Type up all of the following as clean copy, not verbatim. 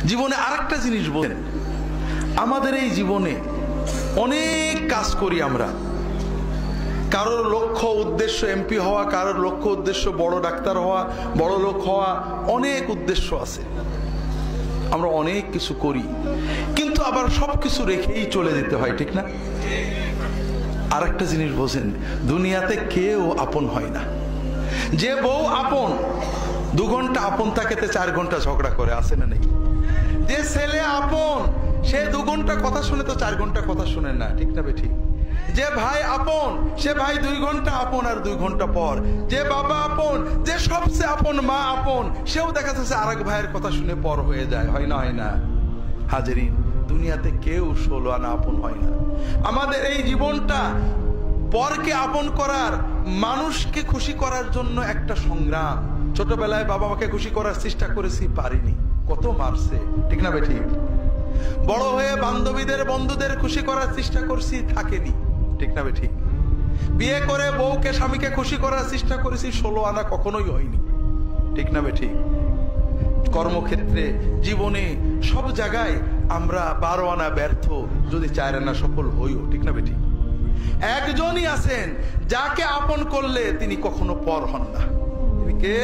জীবনে আরেকটা জিনিস বলেন, আমাদের এই জীবনে অনেক কাজ করি আমরা। কারোর লক্ষ্য উদ্দেশ্য এমপি হওয়া, কারোর লক্ষ্য উদ্দেশ্য বড় ডাক্তার হওয়া, বড় লোক হওয়া, অনেক উদ্দেশ্য আছে। আমরা অনেক কিছু করি, কিন্তু আবার সবকিছু রেখেই চলে যেতে হয়, ঠিক না? আর একটা জিনিস বোঝেন, দুনিয়াতে কেউ আপন হয় না। যে বউ আপন, 2 ঘন্টা আপন থাকেতে 4 ঘন্টা ঝগড়া করে, আছে না নেই? যে ছেলে আপন, সে 2 ঘন্টা কথা শুনে তো 4 ঘন্টা কথা শুনে না, ঠিক না বেঠিক? যে ভাই আপন, সে ভাই 2 ঘন্টা আপন আর 2 ঘন্টা পর। যে বাবা আপন, যে সবচেয়ে আপন মা আপন, সেও দেখা যাচ্ছে আরেক ভাইয়ের কথা শুনে পর হয়ে যায়, হয় না? হয় না হাজেরিন? দুনিয়াতে কেউ 16 আনা আপন হয় না। আমাদের এই জীবনটা পরকে আপন করার, মানুষকে খুশি করার জন্য একটা সংগ্রাম। ছোটবেলায় বাবা মাকে খুশি করার চেষ্টা করেছি, পারিনি, কত মারছে, ঠিক না বেঠিক? বড় হয়ে বান্ধবীদের বন্ধুদের খুশি করার চেষ্টা করছি, থাকেনি, ঠিক না বেঠিক? বিয়ে করে বউকে স্বামীকে খুশি করার চেষ্টা করেছি, 16 আনা কখনোই হয়নি, ঠিক না বেঠিক? কর্মক্ষেত্রে, জীবনে, সব জায়গায় আমরা 12 আনা ব্যর্থ, যদি 4 আনা সফল হইও, ঠিক না বেঠিক? একজনই আছেন যাকে আপন করলে তিনি কখনো পর হন না। তিনি কে?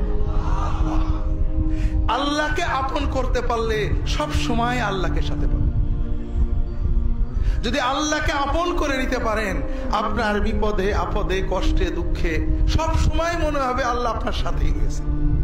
আল্লাহকে আপন করতে পারলে সব সময় আল্লাহকে সাথে পাবেন। যদি আল্লাহকে আপন করে নিতে পারেন, আপনার বিপদে আপদে কষ্টে দুঃখে সব সময় মনে হবে আল্লাহ আপনার সাথেই রয়েছে।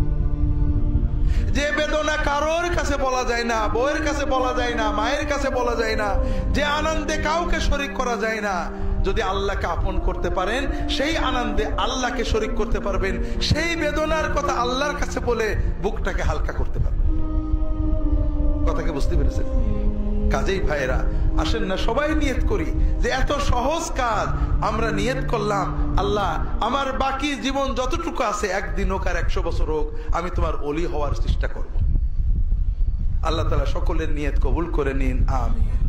যে বেদনা কারোর কাছে বলা যায় না, বউয়ের কাছে বলা যায় না, মায়ের কাছে বলা যায় না, যে আনন্দে কাউকে শরীক করা যায় না, যদি আল্লাহকে আপন করতে পারেন, সেই আনন্দে আল্লাহকে শরীক করতে পারবেন, সেই বেদনার কথা আল্লাহর কাছে বলে বুকটাকে হালকা করতে পারবেন। কথাকে বুঝতে পেরেছেন? কাজেই ভাইরা, আসেন না সবাই নিয়ত করি যে এত সহজ কাজ আমরা নিয়ত করলাম, আল্লাহ আমার বাকি জীবন যতটুকু আছে, 1 দিন হোক আর 100 বছর হোক, আমি তোমার ওলি হওয়ার চেষ্টা করব। আল্লাহ তাআলা সকলের নিয়ত কবুল করে নিন, আমিন।